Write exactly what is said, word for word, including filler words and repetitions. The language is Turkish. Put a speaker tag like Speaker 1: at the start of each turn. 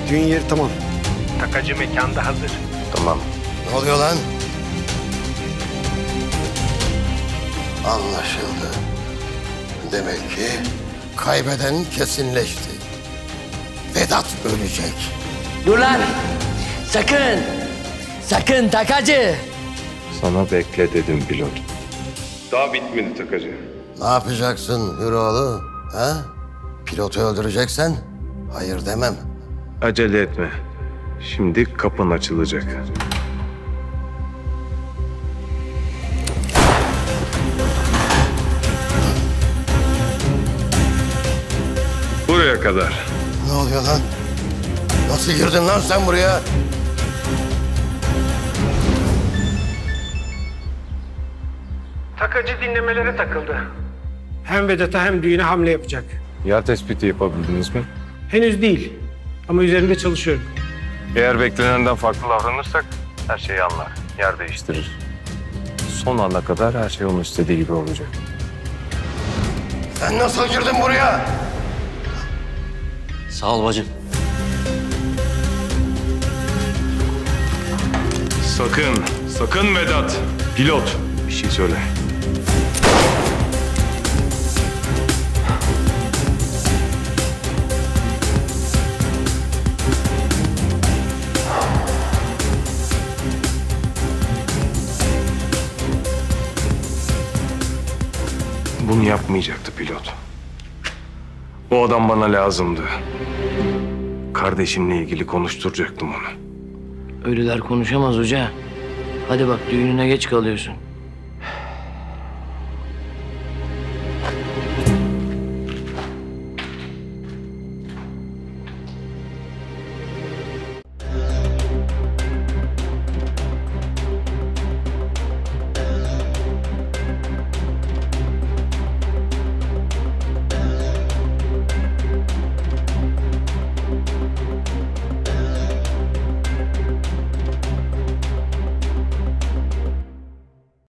Speaker 1: Düğün yeri tamam.
Speaker 2: Takacı mekanda hazır.
Speaker 3: Tamam.
Speaker 4: Ne oluyor lan? Anlaşıldı. Demek ki kaybeden kesinleşti. Vedat ölecek.
Speaker 5: Dur lan! Sakın! Sakın takacı!
Speaker 3: Sana bekle dedim pilot. Daha bitmedi takacı.
Speaker 4: Ne yapacaksın Hüroğlu? Ha? Pilotu öldüreceksen hayır demem.
Speaker 3: Acele etme. Şimdi kapın açılacak. Buraya kadar.
Speaker 4: Ne oluyor lan? Nasıl girdin lan sen buraya?
Speaker 2: Takacı dinlemelere takıldı. Hem Vedat'a hem düğüne hamle yapacak.
Speaker 3: Yer tespiti yapabildiniz mi?
Speaker 2: Henüz değil ama üzerinde çalışıyorum.
Speaker 3: Eğer beklenenden farklı davranırsak her şeyi anlar. Yer değiştirir. Son ana kadar her şey onun istediği gibi olacak.
Speaker 4: Sen nasıl girdin buraya?
Speaker 5: Sağ ol bacım.
Speaker 3: Sakın, sakın Vedat. Pilot, bir şey söyle. Bunu yapmayacaktı pilot. O adam bana lazımdı. Kardeşimle ilgili konuşturacaktım onu.
Speaker 5: Ölüler konuşamaz hoca. Hadi bak düğününe geç kalıyorsun.